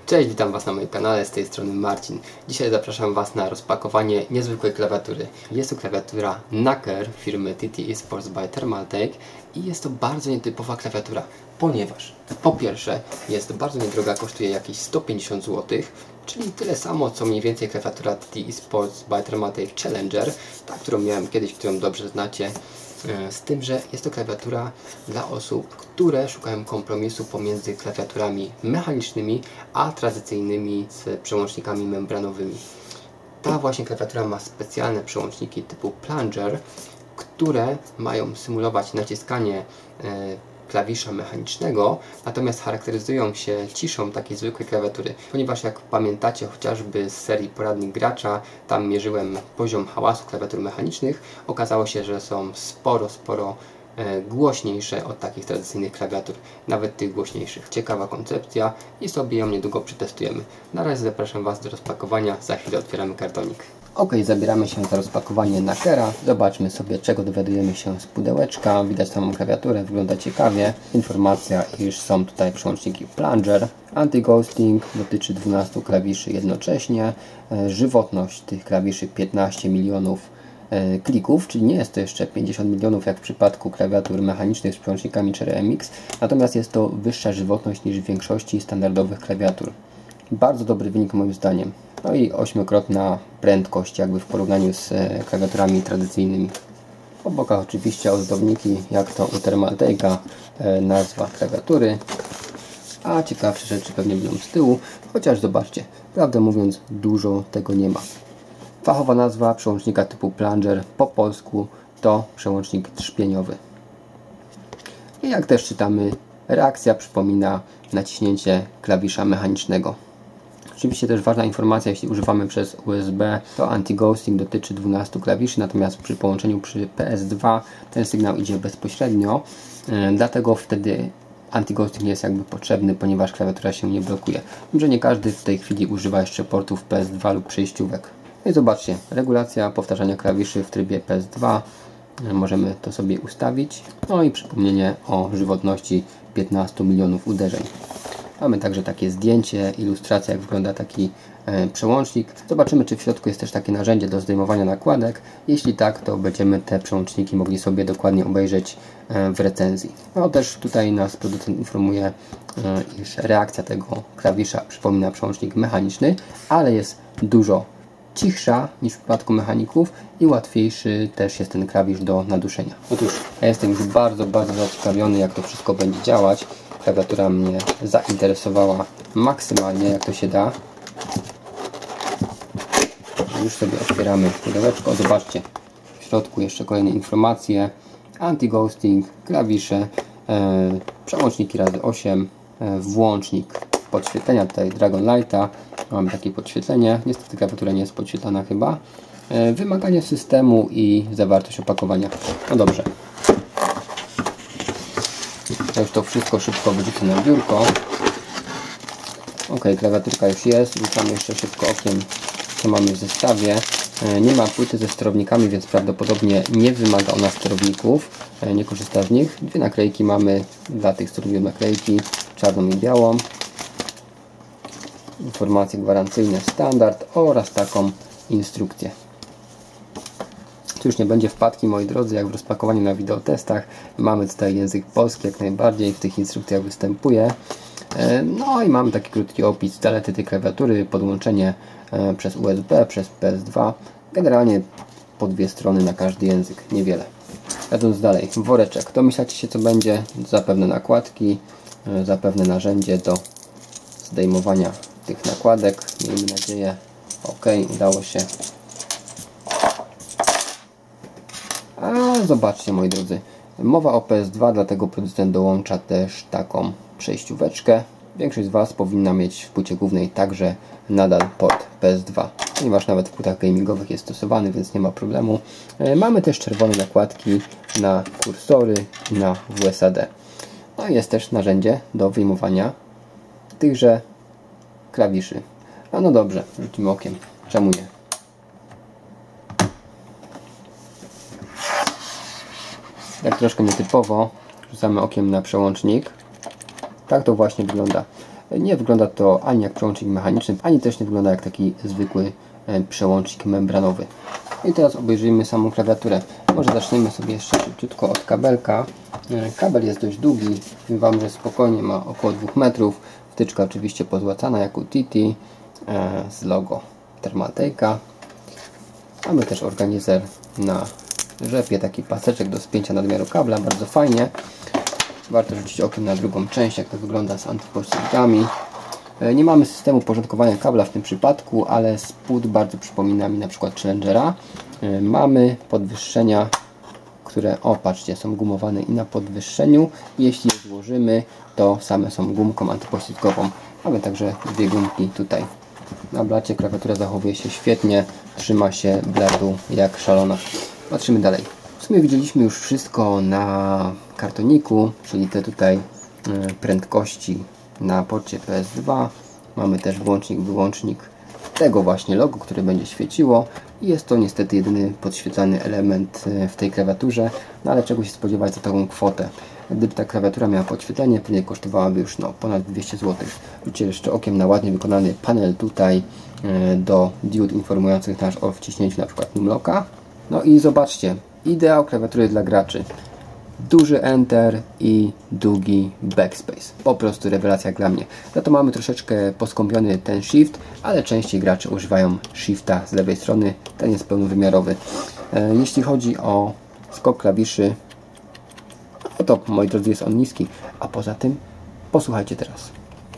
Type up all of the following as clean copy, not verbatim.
Cześć, witam Was na moim kanale, z tej strony Marcin. Dzisiaj zapraszam Was na rozpakowanie niezwykłej klawiatury. Jest to klawiatura Knacker firmy TT Esports by Thermaltake i jest to bardzo nietypowa klawiatura, ponieważ po pierwsze jest bardzo niedroga, kosztuje jakieś 150 zł, czyli tyle samo co mniej więcej klawiatura TT Esports by Thermaltake Challenger, ta, którą miałem kiedyś, którą dobrze znacie. Z tym, że jest to klawiatura dla osób, które szukają kompromisu pomiędzy klawiaturami mechanicznymi a tradycyjnymi z przełącznikami membranowymi. Ta właśnie klawiatura ma specjalne przełączniki typu plunger, które mają symulować naciskanie klawisza mechanicznego, natomiast charakteryzują się ciszą takiej zwykłej klawiatury, ponieważ jak pamiętacie chociażby z serii Poradnik Gracza, tam mierzyłem poziom hałasu klawiatur mechanicznych, okazało się, że są sporo głośniejsze od takich tradycyjnych klawiatur, nawet tych głośniejszych. Ciekawa koncepcja i sobie ją niedługo przetestujemy. Na razie zapraszam Was do rozpakowania, za chwilę otwieramy kartonik. Ok, zabieramy się za rozpakowanie Knackera. Zobaczmy sobie, czego dowiadujemy się z pudełeczka. Widać samą klawiaturę, wygląda ciekawie. Informacja, iż są tutaj przełączniki plunger. Anti-ghosting dotyczy 12 klawiszy jednocześnie. Żywotność tych klawiszy 15 milionów klików, czyli nie jest to jeszcze 50 milionów jak w przypadku klawiatur mechanicznych z przełącznikami Cherry MX, natomiast jest to wyższa żywotność niż w większości standardowych klawiatur. Bardzo dobry wynik moim zdaniem. No i 8-krotna prędkość jakby w porównaniu z klawiaturami tradycyjnymi. Po bokach oczywiście ozdowniki, jak to u Thermaltake'a, nazwa klawiatury. A ciekawsze rzeczy pewnie będą z tyłu, chociaż zobaczcie, prawdę mówiąc dużo tego nie ma. Fachowa nazwa przełącznika typu plunger po polsku to przełącznik trzpieniowy. I jak też czytamy, reakcja przypomina naciśnięcie klawisza mechanicznego. Oczywiście też ważna informacja, jeśli używamy przez USB, to anti-ghosting dotyczy 12 klawiszy, natomiast przy połączeniu przy PS2 ten sygnał idzie bezpośrednio, dlatego wtedy anti-ghosting nie jest jakby potrzebny, ponieważ klawiatura się nie blokuje. Wiem, że nie każdy w tej chwili używa jeszcze portów PS2 lub przejściówek. No i zobaczcie, regulacja powtarzania klawiszy w trybie PS2, możemy to sobie ustawić. No i przypomnienie o żywotności 15 milionów uderzeń. Mamy także takie zdjęcie, ilustracja, jak wygląda taki przełącznik. Zobaczymy, czy w środku jest też takie narzędzie do zdejmowania nakładek. Jeśli tak, to będziemy te przełączniki mogli sobie dokładnie obejrzeć w recenzji. No też tutaj nas producent informuje, iż reakcja tego klawisza przypomina przełącznik mechaniczny, ale jest dużo cichsza niż w przypadku mechaników i łatwiejszy też jest ten klawisz do naduszenia. Otóż ja jestem już bardzo zaciekawiony, jak to wszystko będzie działać. Klawiatura mnie zainteresowała maksymalnie, jak to się da. Już sobie otwieramy pudełeczko. Zobaczcie, w środku jeszcze kolejne informacje. Anti-ghosting, klawisze, przełączniki razy 8, włącznik podświetlenia, tutaj Dragon Lighta. Mamy takie podświetlenie. Niestety klawiatura nie jest podświetlana chyba. Wymagania systemu i zawartość opakowania. No dobrze. Ja już to wszystko szybko wyrzucę na biurko. Ok, klawiaturka już jest. Rzucamy jeszcze szybko okiem, co mamy w zestawie. Nie ma płyty ze sterownikami, więc prawdopodobnie nie wymaga ona sterowników. Nie korzysta z nich. Dwie naklejki mamy dla tych, co lubią naklejki, czarną i białą. Informacje gwarancyjne standard oraz taką instrukcję. Tu już nie będzie wpadki, moi drodzy, jak w rozpakowaniu na wideotestach. Mamy tutaj język polski jak najbardziej, w tych instrukcjach występuje. No i mamy taki krótki opis zalety tej klawiatury, podłączenie przez USB, przez PS2. Generalnie po dwie strony na każdy język, niewiele. Jadąc dalej, woreczek. Domyślacie się, co będzie? Zapewne nakładki, zapewne narzędzie do zdejmowania tych nakładek. Miejmy nadzieję. Ok, udało się. A zobaczcie, moi drodzy, mowa o PS2, dlatego producent dołącza też taką przejścióweczkę. Większość z Was powinna mieć w płycie głównej także nadal port PS2, ponieważ nawet w płytach gamingowych jest stosowany, więc nie ma problemu. Mamy też czerwone nakładki na kursory i na WSAD. No i jest też narzędzie do wyjmowania tychże klawiszy. A no dobrze, rzucimy okiem. Czemu nie? Tak troszkę nietypowo rzucamy okiem na przełącznik. Tak to właśnie wygląda. Nie wygląda to ani jak przełącznik mechaniczny, ani też nie wygląda jak taki zwykły przełącznik membranowy. I teraz obejrzyjmy samą klawiaturę. Może zaczniemy sobie jeszcze szybciutko od kabelka. Kabel jest dość długi, powiem Wam, że spokojnie ma około 2 metrów. Wtyczka oczywiście pozłacana jak u TT z logo Thermaltake'a. Mamy też organizer na rzepie, taki paseczek do spięcia nadmiaru kabla, bardzo fajnie. Warto rzucić okiem na drugą część, jak to wygląda z antypoślizgami. Nie mamy systemu porządkowania kabla w tym przypadku, ale spód bardzo przypomina mi na przykład Challengera. Mamy podwyższenia, które, o patrzcie, są gumowane i na podwyższeniu. Jeśli je złożymy, to same są gumką antypoślizgową. Mamy także 2 gumki tutaj na blacie. Klawiatura zachowuje się świetnie, trzyma się blardu jak szalona. Patrzymy dalej. W sumie widzieliśmy już wszystko na kartoniku, czyli te tutaj prędkości na porcie PS2. Mamy też włącznik, wyłącznik tego właśnie logo, które będzie świeciło. I jest to niestety jedyny podświetlany element w tej klawiaturze, no ale czego się spodziewać za taką kwotę. Gdyby ta klawiatura miała podświetlenie, pewnie kosztowałaby już ponad 200 zł. Rzućcie jeszcze okiem na ładnie wykonany panel tutaj do diod informujących nas o wciśnięciu na przykład numlocka. No i zobaczcie, ideał klawiatury dla graczy. Duży Enter i długi Backspace. Po prostu rewelacja dla mnie. Za to mamy troszeczkę poskąpiony ten Shift, ale częściej gracze używają Shifta z lewej strony. Ten jest pełnowymiarowy. Jeśli chodzi o skok klawiszy, no to moi drodzy jest on niski. A poza tym posłuchajcie teraz.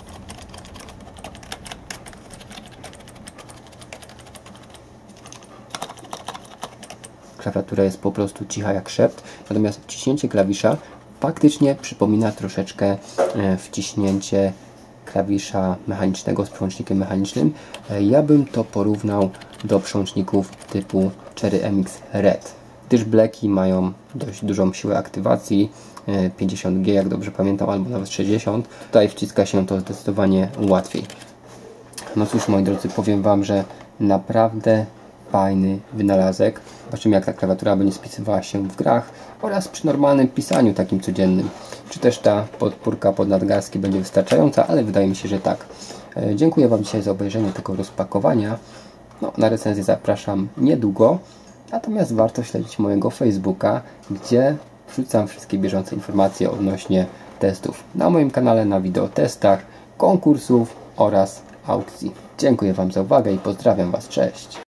Klawiatura jest po prostu cicha jak szept, natomiast wciśnięcie klawisza faktycznie przypomina troszeczkę wciśnięcie klawisza mechanicznego z przełącznikiem mechanicznym. Ja bym to porównał do przełączników typu Cherry MX Red, gdyż Blacki mają dość dużą siłę aktywacji, 50G jak dobrze pamiętam, albo nawet 60. Tutaj wciska się to zdecydowanie łatwiej. No cóż, moi drodzy, powiem Wam, że naprawdę fajny wynalazek. Zobaczymy, jak ta klawiatura będzie spisywała się w grach oraz przy normalnym pisaniu takim codziennym. Czy też ta podpórka pod nadgarstki będzie wystarczająca, ale wydaje mi się, że tak. Dziękuję Wam dzisiaj za obejrzenie tego rozpakowania. No, na recenzję zapraszam niedługo, natomiast warto śledzić mojego Facebooka, gdzie wrzucam wszystkie bieżące informacje odnośnie testów na moim kanale, na wideotestach, konkursów oraz aukcji. Dziękuję Wam za uwagę i pozdrawiam Was. Cześć!